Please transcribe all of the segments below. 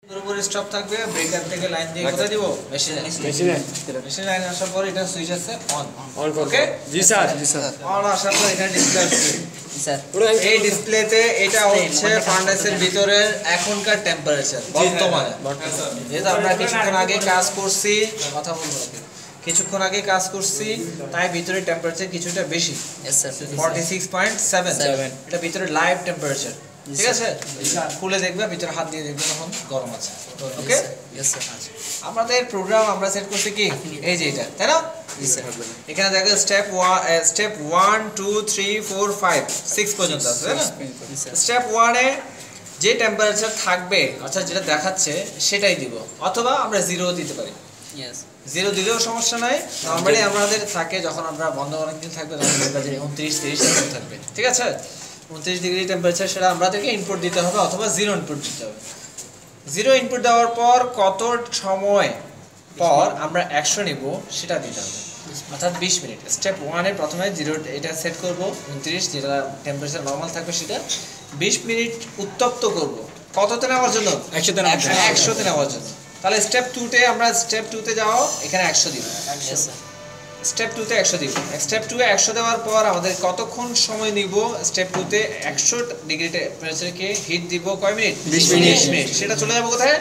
পুরোপুরি স্টপ থাকবে ব্রেকার থেকে লাইন দিয়ে কোথায় দিব মেশিনে লাইন আসার পর এটা সুইচ আছে অন ওকে জি স্যার অন আসার পর এটা ডিসপ্লে আসছে স্যার এই ডিসপ্লেতে এটা হচ্ছে ফার্নেসের ভিতরের এখনকার টেম্পারেচার বর্তমানে যেহেতু আমরা কিছুক্ষণ আগে কাজ করছি কথা বলবো কিছুক্ষণ আগে কাজ করছি তাই ভিতরে টেম্পারেচার কিছুটা বেশি স্যার 46.7 এটা ভিতরে লাইভ টেম্পারেচার ঠিক আছে খুলে দেখবে ভিতরে হাত দিয়ে দেখবে তখন গরম আছে ওকে यस স্যার আমাদের প্রোগ্রাম আমরা সেট করছি কি এই যে এটা তাই না জি স্যার এখানে দেখো স্টেপ 1 2 3 4 5 6 পর্যন্ত আছে তাই না স্টেপ 1 এ যে টেম্পারেচার থাকবে আচ্ছা যেটা দেখাচ্ছে সেটাই দিব অথবা আমরা 0 দিতে পারি यस 0 দিলেও সমস্যা নাই নরমালি আমাদের থাকে যখন আমরা বন্ধ অনেক দিন থাকবে তখন দেখবা যে 29 30 থাকবে ঠিক আছে 29 ডিগ্রি টেম্পারেচার সেটা আমাদেরকে ইনপুট দিতে হবে অথবা 0 ইনপুট দিতে হবে 0 ইনপুট দেওয়ার পর কত সময় পর আমরা 100 নিব সেটা দিতে হবে অর্থাৎ 20 মিনিট স্টেপ 1 এ প্রথমে 0 এটা সেট করব 29 যেটা টেম্পারেচার নরমাল থাকবে সেটা 20 মিনিট উত্তপ্ত করব কততে নেওয়ার জন্য 100 তে নেওয়ার জন্য তাহলে স্টেপ 2 তে আমরা স্টেপ 2 তে যাও এখানে 100 দিব স্টেপ 2 তে 100 দিব স্টেপ 2 এ 100 দেওয়ার পর আমাদের কতক্ষণ সময় নিব স্টেপ 2 তে 100 ডিগ্রি টেম্পারেচারে কে হিট দিব কয় মিনিট 20 মিনিট সেটা চলে যাবে কোথায়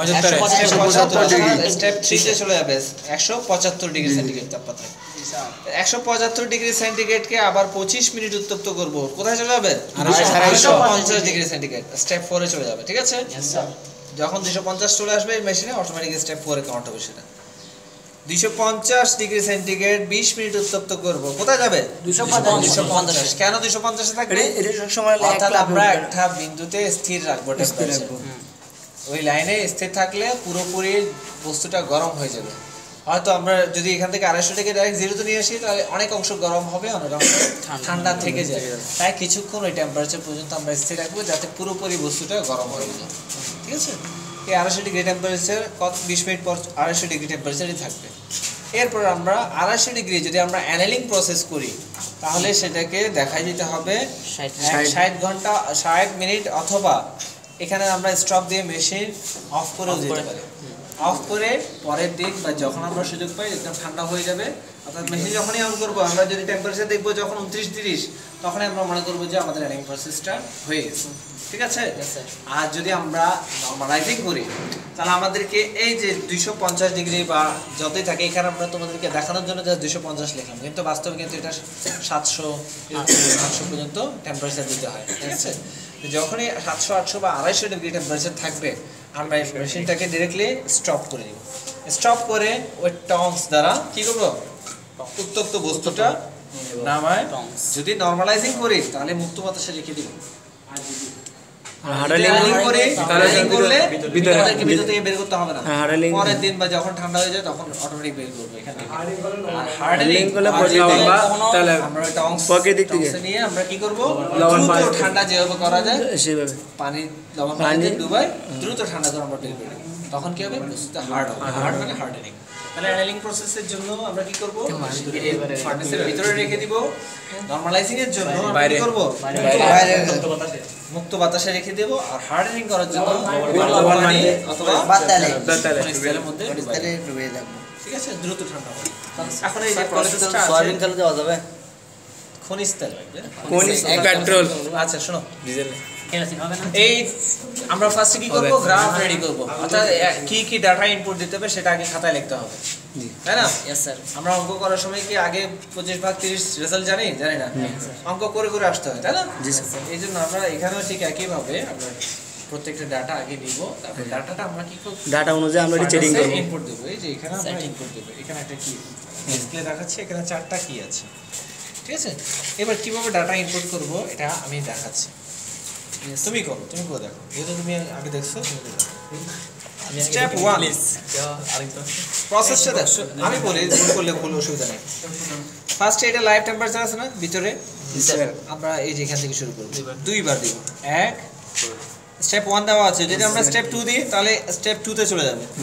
175 স্টেপ 3 তে চলে যাবে 175 ডিগ্রি সেন্টিগ্রেড তাপমাত্রায় 175 ডিগ্রি সেন্টিগ্রেড কে আবার 25 মিনিট উত্তপ্ত করব কোথায় চলে যাবে 250 ডিগ্রি সেন্টিগ্রেড স্টেপ 4 এ চলে যাবে ঠিক আছে যখন 250 চলে আসবে মেশিনে অটোমেটিক স্টেপ 4 এ কাউন্ট হবে সেটা 250 ডিগ্রি সেন্টিগ্রেড 20 মিনিট উত্তপ্ত করব কোথায় যাবে 250 কেন 250 এ থাকবে এটা সব সময় অর্থাৎ আমরা একটা বিন্দুতে স্থির রাখবো টেম্পারেচার ওই লাইনে স্থির থাকলে পুরোপুরি বস্তুটা গরম হয়ে যাবে হয়তো আমরা যদি এখান থেকে 250 থেকে ডাইরেক্ট 0 তে নিয়ে আসি তাহলে অনেক অংশ গরম হবে অনেক অংশ ঠান্ডা থেকে যায় তাই কিছুক্ষণ ওই টেম্পারেচার পর্যন্ত আমরা স্থির রাখবো যাতে পুরোপুরি বস্তুটা গরম হয়ে যায় ঠিক আছে এই 250 ডিগ্রি টেম্পারেচার কত 20 মিনিট পর 250 ডিগ্রি টেম্পারেচারই থাকবে এরপর আমরা 250 ডিগ্রি যদি আমরা অ্যানেলিং প্রসেস করি তাহলে সেটাকে দেখাই দিতে হবে 60 ঘন্টা 60 মিনিট অথবা এখানে আমরা স্টপ দিয়ে মেশিন অফ করেও দিতে পারি অফ করে পরের দিন বা যখন আমরা সুযোগ পাই একদম ঠান্ডা হয়ে যাবে অর্থাৎ মেশিন যখনই অন করব আমরা যদি টেম্পারেচার দেখব যখন 29 30 তখন আমরা মনে করব যে আমাদের অ্যানেলিং প্রসেসটা হয়ে গেছে ঠিক আছে আর যদি আমরা নরমালাইজিং করি তাহলে আমাদেরকে এই যে 250 ডিগ্রি বা যতই থাকে এখানে আমরা তোমাদেরকে দেখানোর জন্য জাস্ট 250 লিখলাম কিন্তু বাস্তবে কিন্তু এটা 700 800 পর্যন্ত টেম্পারেচার দিতে হয় ঠিক আছে যখনই 700 800 বা 250 ডিগ্রি টেম্পারেচার থাকবে আমরা এই মেশিনটাকে ডাইরেক্টলি স্টপ করে দিব স্টপ করে ওই টংস দ্বারা কি করব উত্তপ্ত বস্তুটা নামায় যদি নরমালাইজিং করি তাহলে মুক্ত বাতাসে রেখে দিব আর হার্ডলিং করে হার্ডলিং করলে ভিতরে থেকে বের করতে হবে না পরের দিন বা যখন ঠান্ডা হয়ে যায় তখন অটোমেটিক বের করবে এখান থেকে আর হার্ডলিং করলে আমরা তাহলে আমরা টংস পকেট থেকে নিয়ে আমরা কি করব দ্রুত ঠান্ডা যেভাবে করা যায় সেভাবে পানি লবণ পানিতে ডুবাই দ্রুত ঠান্ডা করে আমরা বের করি তখন কি হবে বস্তুটা হার্ড হবে হার্ড মানে হার্ডনিং তাহলে অ্যানেলিং প্রসেসের জন্য আমরা কি করব ফার্নেসের ভিতরে রেখে দিব নরমালাইজিং এর জন্য আমরা কি করব বাইরে মুক্ত বাতাসে রেখে দেব আর হার্ডনিং করার জন্য পানি অথবা বাতাসের মধ্যে ডুবিয়ে দেব ঠিক আছে দ্রুত ঠান্ডা হবে এখন এই যে প্রসেসটা সয়াবিন তেল দেওয়া যাবে খনিজ তেল লাগবে খনিজ পেট্রোল আচ্ছা শোনো ডিজেল এই আমরা ফার্স্টে কি করব গ্রাফ রেডি করব অর্থাৎ কি কি ডাটা ইনপুট দিতে হবে সেটা আগে খাতায় লিখতে হবে তাই না यस স্যার আমরা অঙ্ক করার সময় কি আগে 25 ভাগ 30 রেজাল্ট জানি না অঙ্ক করে করে আসতে হয় তাই না জি স্যার এইজন্য আমরা এখানেও ঠিক একই ভাবে আমরা প্রত্যেকটা ডাটা আগে নিব তারপর ডাটাটা আমরা কি করব ডাটা অনুযায়ী আমরা সেটিং করব ইনপুট দেব এই যে এখানে আমরা ইনপুট দেব এখানে একটা কি ডিসপ্লে দেখাচ্ছে এখানে চারটা কি আছে ঠিক আছে এবার কিভাবে ডাটা ইনপুট করব এটা আমি দেখাচ্ছি তুমি করো দেখো যেটা তুমি আগে দেখছো স্টেপ 1 প্লিজ প্রসেসটা দেখো আমি বলি ভুল করলে ভুল অসুবিধা নেই ফার্স্ট এটা লাইভ টেম্পারেচার আছে না ভিতরে স্যার আমরা এই যে এখান থেকে শুরু করব দুইবার দিব এক স্টেপ 1 দেওয়া আছে যদি আমরা স্টেপ 2 দিই তাহলে স্টেপ 2 তে চলে যাবে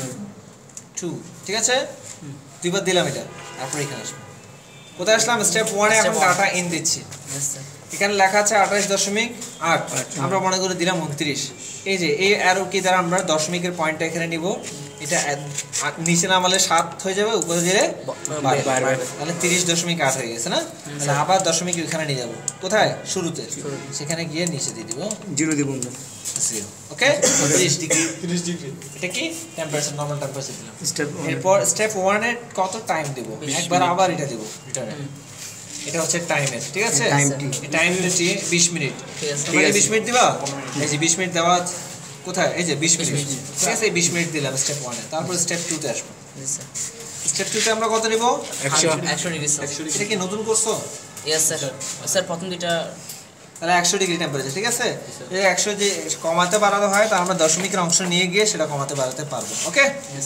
2 ঠিক আছে দুইবার দিলাম এটা তারপর এখানে আসবে কোথায় আসলাম স্টেপ 1 এ এখন ডাটা ইন দিচ্ছি यस স্যার এখানে লেখা আছে 28.8, আমরা মনে করে দিলাম 29। এই যে এই অ্যারো কি দ্বারা আমরা দশমিকের পয়েন্টটা এখানে নিব, এটা নিচে নামালে 7 হয়ে যাবে, উপরে দিলে 12, তাহলে 30.8 হয়ে গেছে না। তাহলে আবার দশমিক ওখানে নিয়ে যাব, কোথায় শুরুতে, সেখানে গিয়ে নিচে দিয়ে দিব 0 দিব, 0। ওকে, 30 ডিগ্রি, এটা কি টেম্পারেচার, নরমাল টেম্পারেচার দিলাম। এরপর স্টেপ 1 এর কত টাইম দেব, একবার আবার এটা দেব রিটার্নে, এটা হচ্ছে টাইমের, ঠিক আছে। টাইম হচ্ছে 20 মিনিট, তোমরা 20 মিনিট দিবা, এই যে 20 মিনিট দেওয়া কোথায়, এই যে 20 মিনিট, ঠিক আছে। 20 মিনিট দিলাম স্টেপ 1 এ। তারপর স্টেপ 2 তে আসবো। স্টেপ 2 তে আমরা কত নিব, 100 ডিগ্রি। এটা কি নতুন করছো? Yes sir. স্যার প্রথম দুইটা তাহলে 100 ডিগ্রি টেম্পারেচার, ঠিক আছে। এই 100 যে কমাতে বাড়ানো হয়, তার আমরা দশমিকের অংশ নিয়ে গিয়ে সেটা কমাতে বাড়াতে পারবো। ওকে,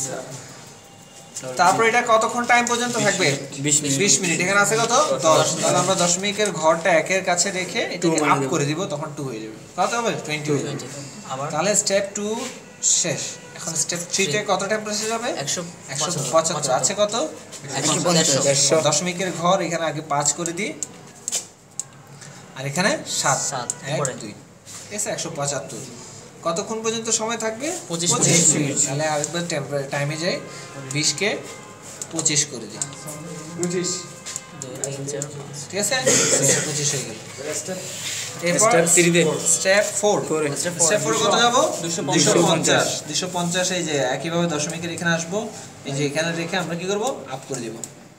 তারপর এটা কতক্ষণ টাইম পর্যন্ত থাকবে, 20 মিনিট। এখানে আছে কত, 10। তাহলে আমরা দশমিকের ঘরটা 1 এর কাছে রেখে এটাকে আপ করে দিব, তখন 2 হয়ে যাবে। কত হবে, 20 হয়ে যাবে। তাহলে স্টেপ 2 শেষ। এখন স্টেপ 3 তে কত টেম্পারেচার যাবে, 175 আছে কত, 150। দশমিকের ঘর এখানে আগে 5 করে দিই, আর এখানে 7, 1 2, ঠিক আছে। 175 কতক্ষণ পর্যন্ত সময় থাকবে, 25 মিনিট। তাহলে আরেকবার টাইমে যাই, 20 কে 25 করে দিই, 25, ঠিক আছে। 25 হয়ে গেল। এরপর স্টেপ 4 কত যাব, 250। এই যে একইভাবে দশমিকের এখানে আসবো, এই যে এখানে রেখে আমরা কি করব, আপ করে দিব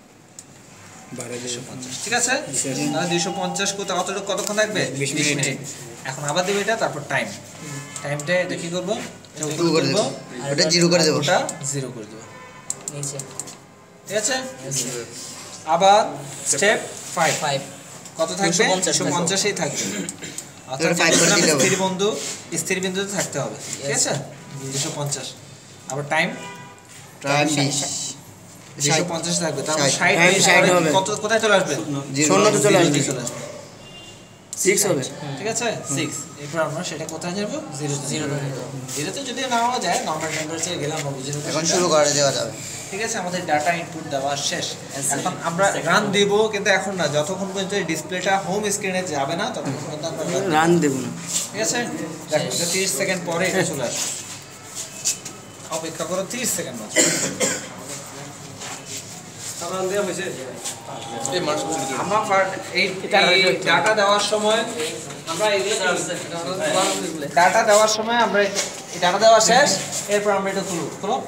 250, ঠিক আছে। তাহলে 250 কতক্ষণ থাকবে, 20 মিনিট। এখন আবার দেব এটা, তারপর টাইমটা এটা কি করব, টু করে দেব, ওটা 0 করে দেব, ওটা 0 করে দেব নিচে, ঠিক আছে। আবার স্টেপ 5 কত থাকবে, 250 থাকবে। অর্থাৎ স্থির বিন্দুতে থাকতে হবে, ঠিক আছে। 250 আবার টাইম 250 থাকবে, তারপর 60 হবে, কত কোথায় চলে আসবে, 0 তে চলে আসবে, 6 হবে, ঠিক আছে 6। এরপর আমরা সেটা কোথায় যাব, 0 তে যদি নাও যায়, নরমাল টেম্পারেচারে গেলে আমরা বুঝে নেব। এখন শুরু করে দেওয়া যাবে, ঠিক আছে। আমাদের ডাটা ইনপুট দেওয়া শেষ। এখন আমরা রান দেব, কিন্তু এখন না, যতক্ষণ পর্যন্ত এই ডিসপ্লেটা হোম স্ক্রিনে যাবে না ততক্ষণ পর্যন্ত আমরা রান দেব না, ঠিক আছে। দেখো 30 সেকেন্ড পরে এটা চলে আসবে, অপেক্ষা করো 30 সেকেন্ড মাত্র। আমরা এই ডাটা দেওয়ার সময় আমরা ডাটা দেওয়ার সময় আমরা এই ডাটা দেওয়া শেষ। এরপর আমরা এটা খুলো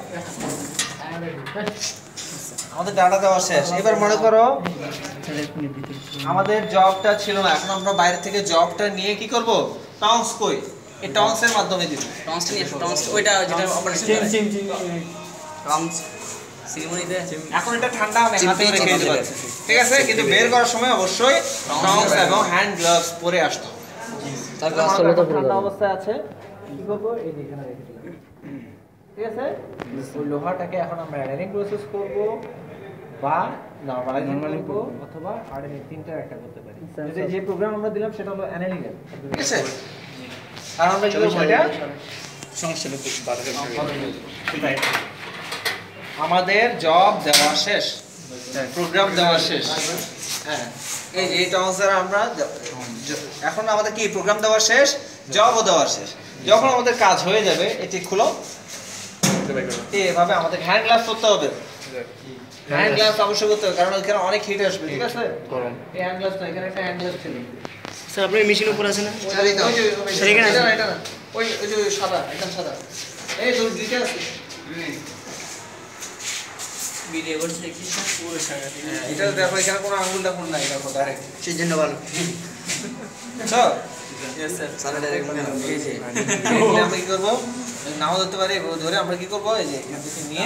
আমাদের ডাটা দেওয়া শেষ। এবার মনে করো আমাদের জবটা ছিল না, এখন আমরা বাইরে থেকে জবটা নিয়ে কি করব, টাউন্স কই, এই টাউন্সের মাধ্যমে দিব। টাউন্স ওইটা যেটা অপারেশন টাউন্স সিরিমনিতে। এখন এটা ঠান্ডা আমি হাতে রেখে দিতে পারছি, ঠিক আছে। কিন্তু বের করার সময় অবশ্যই টাউন্স এবং হ্যান্ড গ্লাভস পরে আসতে হবে। তারপর আসলে তো ঠান্ডা অবস্থায় আছে, কি করব, এই যে এখানে রেখে দিলাম, ঠিক আছে। ওই লোহাটাকে এখন আমরা অ্যাডারিং প্রসেস করব বা নরমালাইজিং করব অথবা হার্ডেনিং, তিনটার একটা করতে পারি। যে প্রোগ্রাম আমরা দিলাম সেটা হলো অ্যানালিং, ঠিক আছে। আর আমরা কি করব, এটা সমস্যা নেই, আমাদের জব দেওয়া শেষ, প্রোগ্রাম দেওয়া শেষ। হ্যাঁ, এই যে টাউন্স দ্বারা আমরা এখন আমাদের কি প্রোগ্রাম দেওয়া শেষ, জবও দেওয়া শেষ। যখন আমাদের কাজ হয়ে যাবে, এটি খুলো, এভাবে আমাদের হ্যান্ড গ্লাভস করতে হবে। হ্যান্ড গ্লাভস অবশ্যই করতে হবে, কারণ এখানে অনেক হিট আসবে, ঠিক আছে। এই হ্যান্ড গ্লাভস না, এখানে একটা হ্যান্ড গ্লাভস ছিল স্যার। আপনার মেশিনের উপর আছে না, এটা না, ওই যে সাদা, একদম সাদা, এই দুইটা আছে। ভিডিও করতে দেখি পুরো সারা এটা দেখো, এখানে কোনো আঙ্গুলটা কোন নাই, দেখো ডাইরেক্ট, সেই জন্য ভালো। বুঝছো? यस सर সারা ডাইরেক্ট মনে হবে, এই যে আমরা কি করবো, নাও ধরতে পারি, ধরে আমরা কি করবো, এই যে এখান থেকে নিয়ে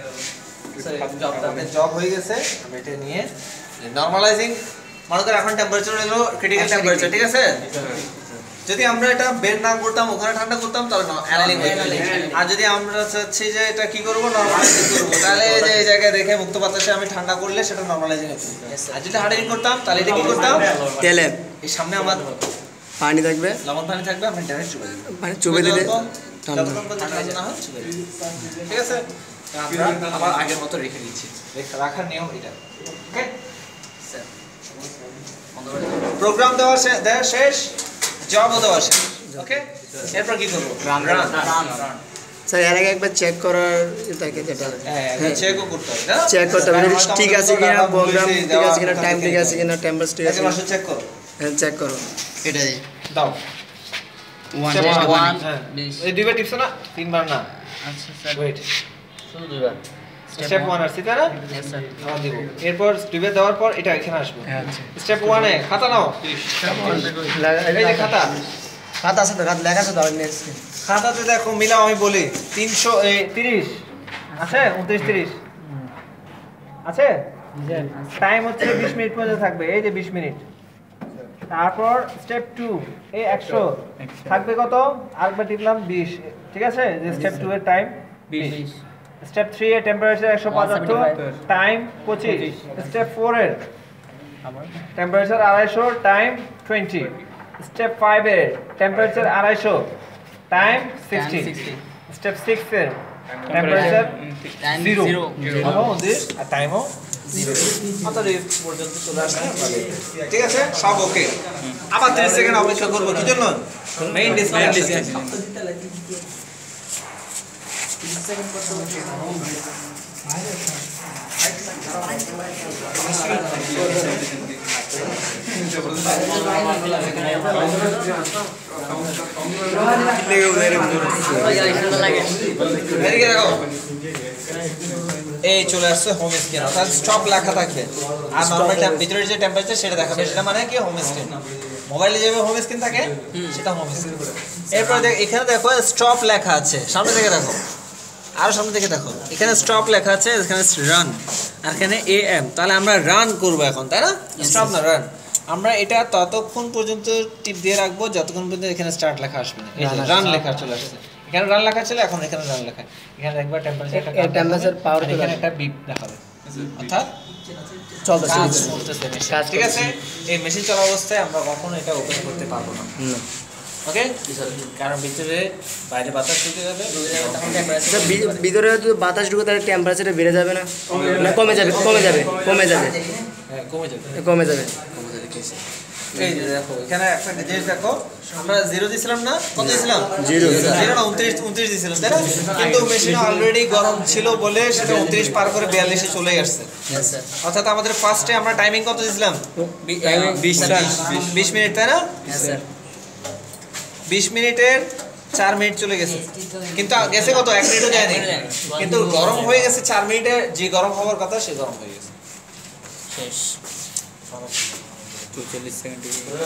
জব হয়ে গেছে, আমরা এটা নিয়ে নরমালাইজিং, মনে করো এখন টেম্পারেচার হলো ক্রিটিক্যাল টেম্পারেচার, ঠিক আছে। যদি আমরা এটা বের না করতাম, ওখানে ঠান্ডা করতাম, তাহলে অ্যানালিং হতো। আর যদি আমরা চাচ্ছি যে এটা কি করবো, নরমালাইজিং করবো, তাহলে এই যে এই জায়গায় রেখে মুক্ত বাতাসে আমি ঠান্ডা করলে সেটা নরমালাইজিং হতো। আর যদি হার্ডেনিং করতাম, তাহলে এটা কি করতাম, তেলে এই সামনে আমার পানি থাকবে, লবণ পানি থাকবে, আমি ডাইরেক্ট চুবে দেব, মানে চুবে দিলে যতক্ষণ পর্যন্ত ঠান্ডা না হয় চুবে দেব, ঠিক আছে। আমরা আবার আগের মতো রেখে দিচ্ছি, রাখার নিয়ম এটা, ওকে স্যার। প্রোগ্রাম দেওয়া শেষ, জবও দেওয়া শেষ। ওকে, এরপর কি করবো? রান। স্যার এর আগে একবার চেক করার থাকে যেটা হ্যাঁ, চেকও করতে হবে না? চেক করতে হবে ঠিক আছে কিনা, প্রোগ্রাম ঠিক আছে কিনা, টাইম ঠিক আছে কিনা, টেম্পারেচার ঠিক আছে একবার চেক করো। হ্যাঁ চেক করো। এটা দিয়ে দাও। 1 হ্যাঁ। এই দুইবার টিপছো না? তিনবার না। আচ্ছা স্যার ওয়েট। শুধু দুইবার স্টেপ 1 আসছে তাই না? यस স্যার আবার দিব। এরপর দুইবার দেওয়ার পর এটা এখানে আসবে। আচ্ছা স্টেপ 1 এ খাতা নাও। এই যে খাতা। খাতা আছে তো, খাতা লেখা আছে তো নেক্সট। খাতাতে দেখো মিলাও, আমি বলি 330 আছে, 29 30 আছে। টাইম হচ্ছে 20 মিনিট পর্যন্ত থাকবে, এই যে 20 মিনিট। তারপর স্টেপ 2 এই 100 থাকবে কত? আরেকবার টিপলাম 20, ঠিক আছে? যে স্টেপ 2 এর টাইম 20। স্টেপ 3 এর টেম্পারেচার 175, টাইম 25। স্টেপ 4 এর টেম্পারেচার 250, টাইম 20। স্টেপ 5 এর টেম্পারেচার 250, টাইম 60। স্টেপ 6 এর টেম্পারেচার 0 আর টাইমও 0 পর্যন্ত চলে আসলে ঠিক আছে, সব ওকে। আবার 30 সেকেন্ড অপেক্ষা করবো, কি জন্য? মেইন ডিসপ্লে এই চলে আসছে হোম স্ক্রিন, অর্থাৎ স্টপ লেখা থাকবে আর নরমাল ভিতরের যে টেম্পারেচার সেটা দেখাবে, সেটা মানে কি হোম স্ক্রিন। মোবাইলে যেভাবে হোম স্ক্রিন থাকে সেটা হোম স্ক্রিন। এরপর এখানে দেখো স্টপ লেখা আছে, সামনে থেকে দেখো, আরো সামনে থেকে দেখো, এখানে স্টপ লেখা আছে, এখানে রান আর এখানে AM। তাহলে আমরা রান করব এখন, তাই না? স্টপ না, রান। আমরা এটা ততক্ষণ পর্যন্ত টিপ দিয়ে রাখবো যতক্ষণ পর্যন্ত এখানে স্টার্ট লেখা আসবে না। এই যে রান লেখা চলে আসছে, এখানে রান লেখা ছিল, এখন এখানে রান লেখা। এখানে একবার টেম্পারেচার পাওয়ার, এখানে একটা বিপ দেখাবে, অর্থাৎ চলতেছে মেশিন, ঠিক আছে? এই মেশিন চলা অবস্থায় আমরা কখনো এটা ওপেন করতে পারবো না। ওকে, কারণ ভিতরে বাইরে বাতাস ঢুকে যাবে, ভিতরে যদি বাতাস ঢুকে তাহলে টেম্পারেচারটা বেড়ে যাবে না? না কমে যাবে? হ্যাঁ কমে যাবে। এই যে দেখো এখানে একটা জিনিস দেখো, আমরা 0 দিছিলাম না, কত দিছিলাম? 0 না 29 দিছিলাম, তাই না? কিন্তু মেশিন অলরেডি গরম ছিল বলে সেটা 29 পার করে 42 এ চলে আসছে। অর্থাৎ আমাদের ফার্স্টে আমরা টাইমিং কত দিছিলাম? 20 মিনিট, তাই না? 20 মিনিটের 4 মিনিট চলে গেছে, কিন্তু গেছে কত? 1 মিনিটও যায়নি, কিন্তু গরম হয়ে গেছে 4 মিনিটে, যে গরম হওয়ার কথা সে গরম হয়ে গেছে। শেষ 42 সেকেন্ড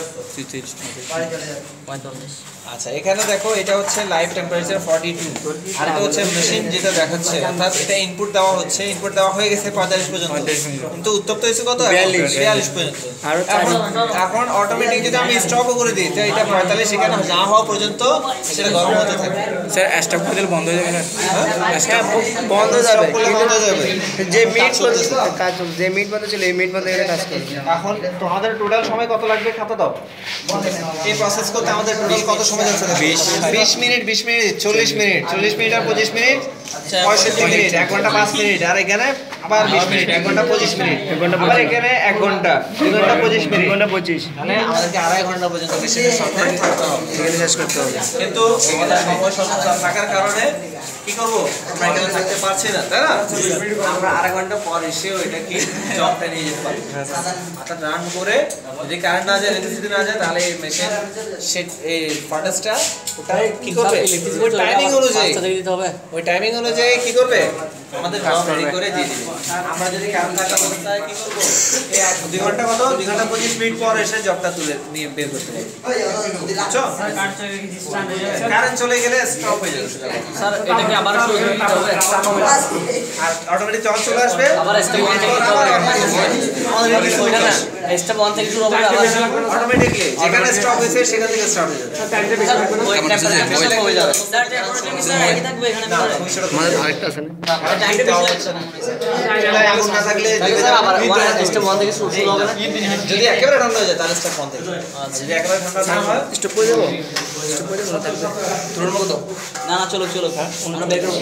45 আচ্ছা এখানে দেখো এটা হচ্ছে লাইভ টেম্পারেচার 42 আর এটা হচ্ছে মেশিন যেটা দেখাচ্ছে, অর্থাৎ এটা ইনপুট দেওয়া হচ্ছে, ইনপুট দেওয়া হয়ে গেছে 45 পর্যন্ত, কিন্তু উত্তপ্ত হয়েছে কত? 42 পর্যন্ত। এখন অটোমেটিক যদি আমি স্টপও করে দিই তো এটা 45 এখানে না হওয়া পর্যন্ত সেটা গরম হতে থাকবে। স্যার স্টপ করে দিলে বন্ধ হয়ে যাবে না? বন্ধ হয়ে যাবে, বন্ধ হয়ে যাবে, যে মিনিট পর্যন্ত কাজ চলছে, যে মিনিট পর্যন্ত ছিল এই মিনিট পর্যন্ত এটা কাজ করবে। এখন তোমাদের টোটাল সময় কত লাগবে? খাতা দাও। এই প্রসেস করতে আমাদের টোটাল কত সময় যাচ্ছে? 20 মিনিট, 20 মিনিট, 40 মিনিট, 40 মিনিট আর 25 মিনিট, 65 মিনিট, 1 ঘন্টা 5 মিনিট, আর এখানে আবার 20 মিনিট, 1 ঘন্টা 25 মিনিট, আবার এখানে 1 ঘন্টা, 2 ঘন্টা 25 মিনিট, 2 ঘন্টা 25, মানে আমাদেরকে 2.5 ঘন্টা পর্যন্ত মেশিনের সামনে থাকতে হবে, এখানে শেষ করতে হবে। কিন্তু আমাদের সময় স্বল্প থাকার কারণে কি করব? আমরা এখানে থাকতে পারছি না, তাই না? আমরা 2.5 ঘন্টা পর এসেও এটা কি জবটা নিয়ে যেতে পারি। অর্থাৎ রান করে যদি কারেন্ট না যায়, ইলেকট্রিসিটি না যায়, তাহলে এই মেশিন এই ফার্নেসটা ওটা কি করবে? ওই টাইমিং অনুযায়ী দিতে হবে। ওই টাইমিং অনুযায়ী কি করবে? আমাদের জব রেডি করে দিয়ে দিবে। আমরা যদি কারেন্ট থাকা অবস্থায় কি করব? এই 2 ঘন্টা কত? 2 ঘন্টা 25 মিনিট পর এসে জবটা তুলে নিয়ে বের করতে হবে। বুঝছো? কারেন্ট চলে গেলে স্টপ হয়ে যাবে। স্যার এটা কি আবার শুরু করতে হবে? আর অটোমেটিক যখন চলে আসবে আবার স্টেপ 1 থেকে দিতে হবে। ওইটা না, স্টেপ 1 থেকে শুরু হবে আবার অটোমেটিকলি যেখানে স্টপ হয়েছে সেখান থেকে স্টার্ট হয়ে যাবে। ওই টেম্পারেচার হয়ে যাবে। স্যার টেম্পারেচার স্যার একই থাকবে এখানে না, ভিতরে? আমাদের আরেকটা আছে না? টাইমটা আগুন না থাকলে স্যার আবার স্টেপ 1 থেকে শুরু হবে না? যদি একেবারে ঠান্ডা হয়ে যায় তাহলে স্টেপ 1 থেকে। যদি একেবারে ঠান্ডা না হয় স্টপ করে দেবো? তোর মতো না না চলো চলো আমরা বের করবো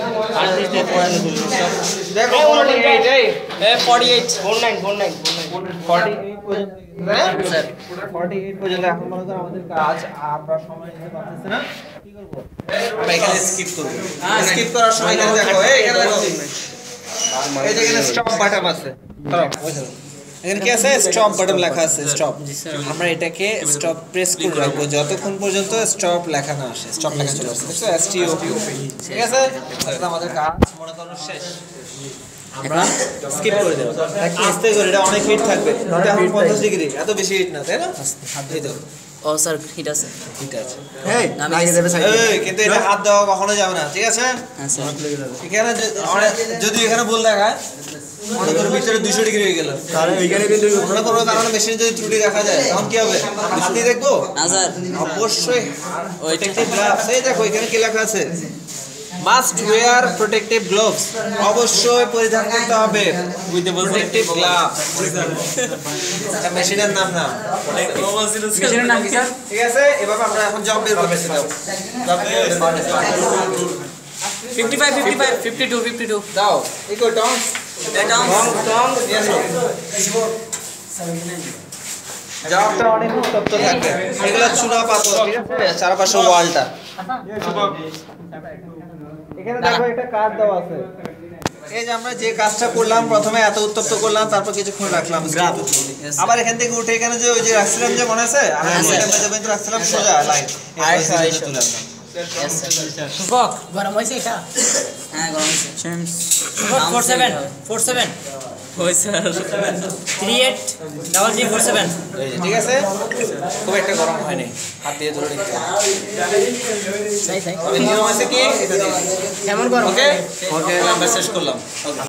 দেখো 48 এই 48 স্যার 48 পর্যন্ত এখন মনে করো আমাদের কাজ আমরা সময় নিতে পারতেছি না কি করব আমরা এখানে স্কিপ করব স্কিপ করার সময় এখানে দেখো এখানে দেখো এই যে এখানে স্টপ বাটন আছে এখানে কি আছে স্টপ বাটন লেখা আছে স্টপ আমরা এটাকে স্টপ প্রেস করে রাখবো যতক্ষণ পর্যন্ত স্টপ লেখা না আসে স্টপ লেখা চলে আসে দেখছো STOP ঠিক আছে তাহলে আমাদের কাজ মনে করো শেষ আমরা স্কিপ করে দেব আস্তে করে এটা অনেক হিট থাকবে এটা এখন 50 ডিগ্রি এত বেশি হিট না তাই না এই দেখো ও স্যার হিট আছে ঠিক আছে এই আগে দেবে সাইড এই কিন্তু এটা হাত দেওয়া কখনো যাবে না ঠিক আছে হ্যাঁ স্যার এখানে যদি এখানে ভুল দেখায় মনে করো ভিতরে 200 ডিগ্রি হয়ে গেল তাহলে ওইখানে কিন্তু মনে করো কারণে মেশিনে যদি ত্রুটি দেখা যায় তখন কি হবে হাত দিয়ে দেখবো না স্যার অবশ্যই প্রোটেক্টিভ গ্লাভস এই দেখো এখানে কি লেখা আছে মাস্ট ওয়্যার প্রোটেক্টিভ গ্লাভস অবশ্যই পরিধান করতে হবে উইথ প্রোটেক্টিভ গ্লাভস এটা মেশিনের নাম না মেশিনের নাম কি স্যার ঠিক আছে এভাবে আমরা এখন জব বের করতেছি দাও জব বের 55 52 52 দাও ইকো টং টং ইয়েস জবটা অনেক উত্তপ্ত থাকবে এগুলো চুনা পাথর ঠিক আছে চারপাশে ওয়ালটা এখানে দেখো একটা কাজ দেওয়া আছে এই যে আমরা যে কাজটা করলাম প্রথমে এত উত্তপ্ত করলাম তারপর কিছুক্ষণ রাখলাম আবার এখান থেকে উঠে এখানে যে ওই যে রাখছিলাম যে মনে আছে আমরা ওইটা মেজারমেন্ট রাখছিলাম সোজা লাইন আড়াইশো তুলে আনলাম সুপক গরম হইছে এটা হ্যাঁ গরম হইছে সুপক 47 ওই স্যার 38 3347 ঠিক আছে খুব একটা গরম হয়নি হাত দিয়ে ধরে নিতে সাই নিয়ম আছে কি কেমন গরম ওকে ওকে আমরা শেষ করলাম ওকে